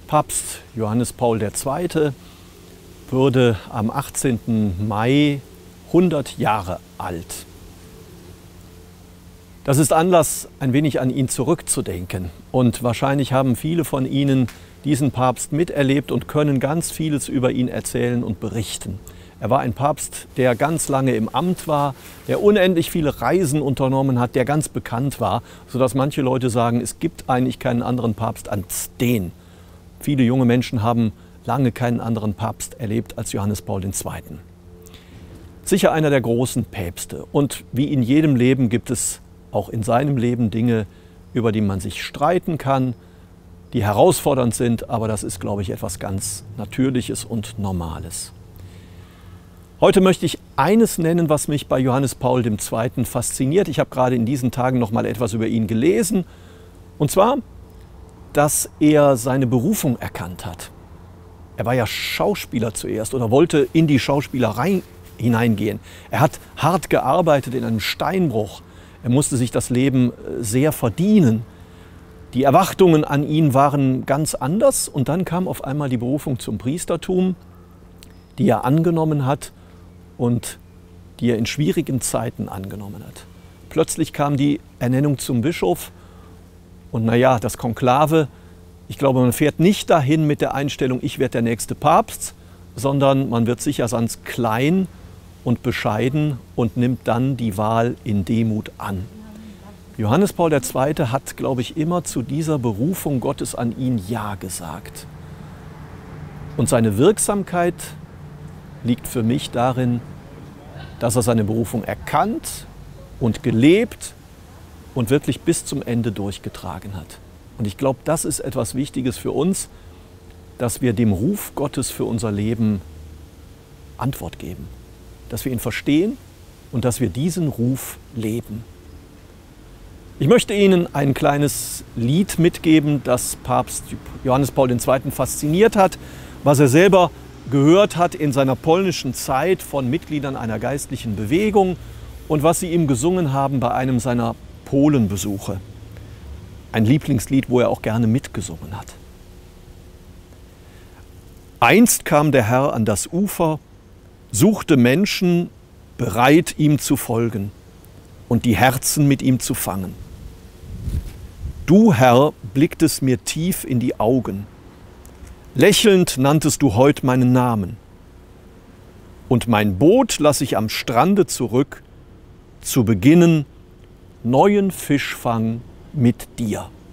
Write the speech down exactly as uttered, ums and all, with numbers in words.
Papst Johannes Paul der Zweite würde am achtzehnten Mai hundert Jahre alt. Das ist Anlass, ein wenig an ihn zurückzudenken. Und wahrscheinlich haben viele von Ihnen diesen Papst miterlebt und können ganz vieles über ihn erzählen und berichten. Er war ein Papst, der ganz lange im Amt war, der unendlich viele Reisen unternommen hat, der ganz bekannt war, sodass manche Leute sagen, es gibt eigentlich keinen anderen Papst als den. Viele junge Menschen haben lange keinen anderen Papst erlebt als Johannes Paul der Zweite. Sicher einer der großen Päpste. Und wie in jedem Leben gibt es auch in seinem Leben Dinge, über die man sich streiten kann, die herausfordernd sind, aber das ist, glaube ich, etwas ganz Natürliches und Normales. Heute möchte ich eines nennen, was mich bei Johannes Paul der Zweite fasziniert. Ich habe gerade in diesen Tagen noch mal etwas über ihn gelesen. Und zwar, dass er seine Berufung erkannt hat. Er war ja Schauspieler zuerst oder wollte in die Schauspielerei hineingehen. Er hat hart gearbeitet in einem Steinbruch. Er musste sich das Leben sehr verdienen. Die Erwartungen an ihn waren ganz anders. Und dann kam auf einmal die Berufung zum Priestertum, die er angenommen hat und die er in schwierigen Zeiten angenommen hat. Plötzlich kam die Ernennung zum Bischof und naja, das Konklave. Ich glaube, man fährt nicht dahin mit der Einstellung, ich werde der nächste Papst, sondern man wird sicher ganz klein und bescheiden und nimmt dann die Wahl in Demut an. Johannes Paul der Zweite hat, glaube ich, immer zu dieser Berufung Gottes an ihn Ja gesagt. Und seine Wirksamkeit liegt für mich darin, dass er seine Berufung erkannt und gelebt und wirklich bis zum Ende durchgetragen hat. Und ich glaube, das ist etwas Wichtiges für uns, dass wir dem Ruf Gottes für unser Leben Antwort geben. Dass wir ihn verstehen und dass wir diesen Ruf leben. Ich möchte Ihnen ein kleines Lied mitgeben, das Papst Johannes Paul der Zweite fasziniert hat, was er selber gehört hat in seiner polnischen Zeit von Mitgliedern einer geistlichen Bewegung und was sie ihm gesungen haben bei einem seiner Polenbesuche. Ein Lieblingslied, wo er auch gerne mitgesungen hat. Einst kam der Herr an das Ufer, suchte Menschen, bereit ihm zu folgen und die Herzen mit ihm zu fangen. Du, Herr, blicktest mir tief in die Augen. Lächelnd nanntest du heut meinen Namen. Und mein Boot lass ich am Strande zurück, zu beginnen neuen Fischfang mit dir.